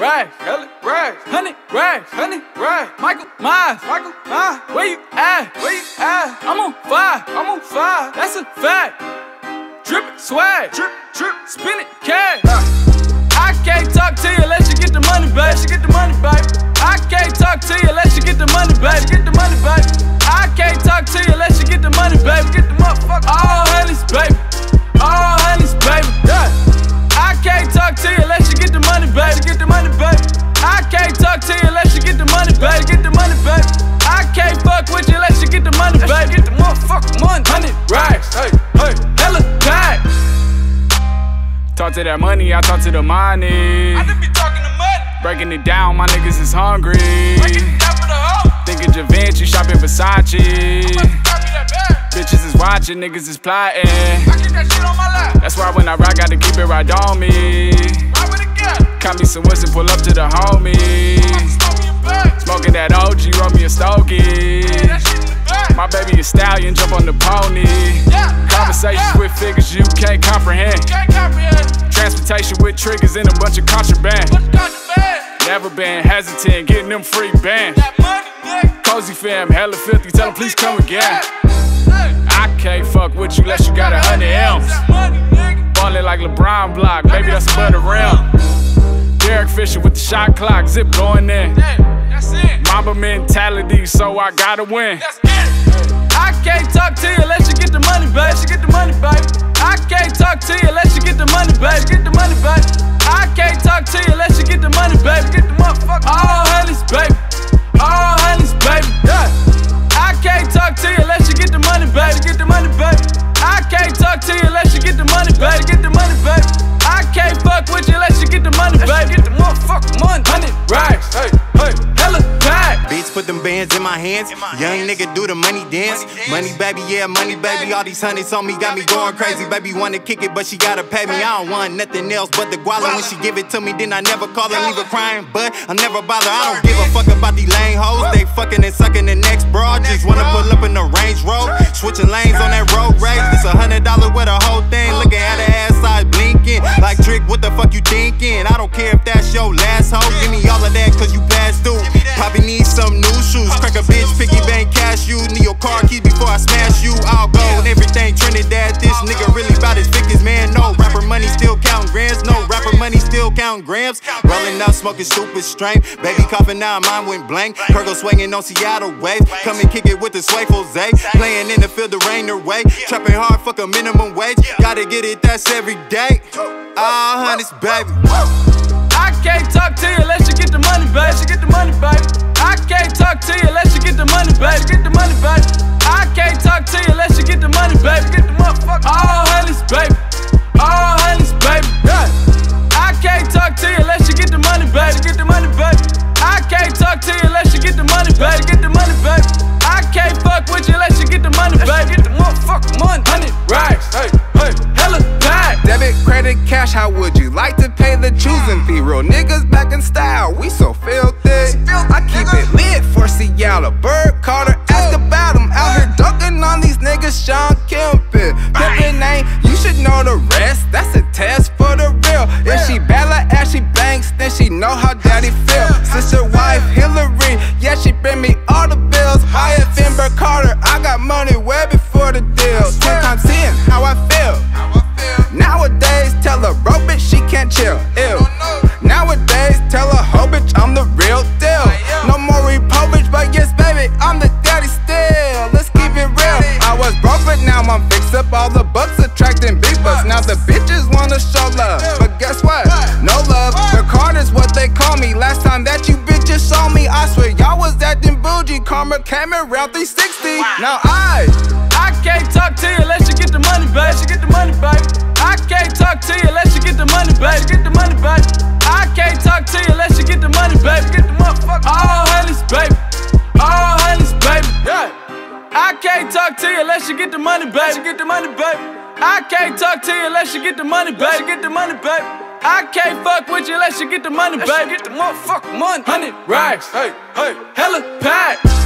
rags, hella rags, 100 rags, 100 rags. Michael Myers, where you at? Where you at? I'm on fire, that's a fact. Drippin' swag, drip, spin it, cash. I can't talk to you unless you get the money, baby. I can't talk to you unless you get the money, baby. I can't talk to you unless you get the money, baby. Get the motherfucker. All honeys, baby. All honeys, baby. Yeah. I can't talk to you unless you get the money, baby. I can't talk to you unless you get the money, baby. I can't fuck with you unless you get the money, baby. Get the motherfucking money. 100 racks, hey, hella pack. Talk to that money, I talk to the money. I just be talking to money. Breaking it down, my niggas is hungry. Breaking it down for the hoe. Thinking Givenchy, shopping Versace. Bitches is watching, niggas is plotting. I keep that shit on my lap. That's why when I ride, gotta keep it right on me. Right with the gap. Caught me some woods and pull up to the homie. Smoking that OG, roll me a stogie. Yeah, that shit in the back. My baby a stallion, jump on the pony. Yeah, conversations with figures you can't comprehend. Transportation with triggers and a bunch of contraband. Never been hesitant, getting them free bands. Cozy fam, hella filthy, tell them please come again. I can't fuck with you unless you got 100 M's. Ballin' like LeBron block, baby that's above the rim. Derek Fisher with the shot clock, zip going in. Mamba mentality, so I gotta win. I can't talk to you unless you get the money, baby. I can't talk to you unless you get the money, baby. I can't talk to you unless you get the money, baby. Get the motherfucker. All honeys, baby. All honeys, baby. Yeah. I can't talk to you unless you get the money, baby. I can't talk to you unless you get the money, baby. I can't fuck with you unless you get the money, baby. Get the motherfucking money. 100 racks, hey, hella pack. Beats put them bands in my hands. Young nigga do the money dance. Money baby, yeah, money baby. All these honeys on me got me going crazy. Baby wanna kick it, but she gotta pay me. I don't want nothing else but the guala. When she give it to me, then I never call her, leave her crying, but I never bother. I don't give a fuck about these lame hoes. They fucking and sucking the next broad. Just wanna pull up in the Range Rover, switching lanes on that road race. It's $100 with a whole thing. Looking at her ass side blinking. Like Trick, what the fuck you thinking? I don't care if that's your last hoe. Give me all of that cause you passed through. Probably need some new shoes. Crack a bitch, piggy bank cash you. Need your car keys before I smash you. I'll go and everything Trinidad. This nigga really bout his figures, man. No rapper money still counting grams. No rapper money still counting grams. Rolling up, smoking stupid strength. Baby coughing now, mine went blank. Virgo swinging on Seattle waves. Come and kick it with the Sway Jose. Playing in the field, the rain their way. Trapping hard, fuck a minimum wage. Gotta get it, that's every day. All honeys, baby. I can't talk to you unless you get the money, baby. I can't talk to you unless you get the money, baby. I can't talk to you unless you get the money, baby. Get the motherfucker. All honeys, baby. All honeys, baby. Yeah. I can't talk to you unless you get the money, baby. I can't talk to you unless you get the money, baby. I can't fuck with you unless you get the money, baby. Get the motherfucking money. 100 racks, hey, hella pack. Debit, credit, cash, how would you like to pay the choosing fee? Real niggas back in style, we so filthy. I keep it lit for Seattle. Bird Carter, ask about him. Out here dunking on these niggas, Sean Kempin. Pimpin' ain't, you should know the rest. That's a test for the real. If she bad like Ashley Banks, then she know how daddy feel. Sister wife Hillary, yeah, she bring me all the bills. Hyatt Finberg Carter, I got money way before the deal. 10 times 10, how I feel. Nowadays, tell a bro bitch she can't chill. Ew. Nowadays, tell a hoe bitch I'm the real deal. No more repo bitch, but yes baby, I'm the daddy still. Let's keep it real. I was broke, but now I'm fixed up all the bucks, attracting big bucks. Now the bitches wanna show love, but guess what? No love. The card is what they call me. Last time that you bitches saw me, I swear y'all was acting bougie. Karma came around 360. Now I can't talk to you unless you get the money, baby. I can't talk to you unless you get the money, baby. I can't talk to you unless you get the money, baby. Get the motherfucker. All honeys, baby. All honeys, baby. Yeah. I can't talk to you unless you get the money, baby. I can't talk to you unless you get the money, baby. I can't fuck with you unless you get the money, baby. Get the motherfucking money. 100 racks, hey, hella pack.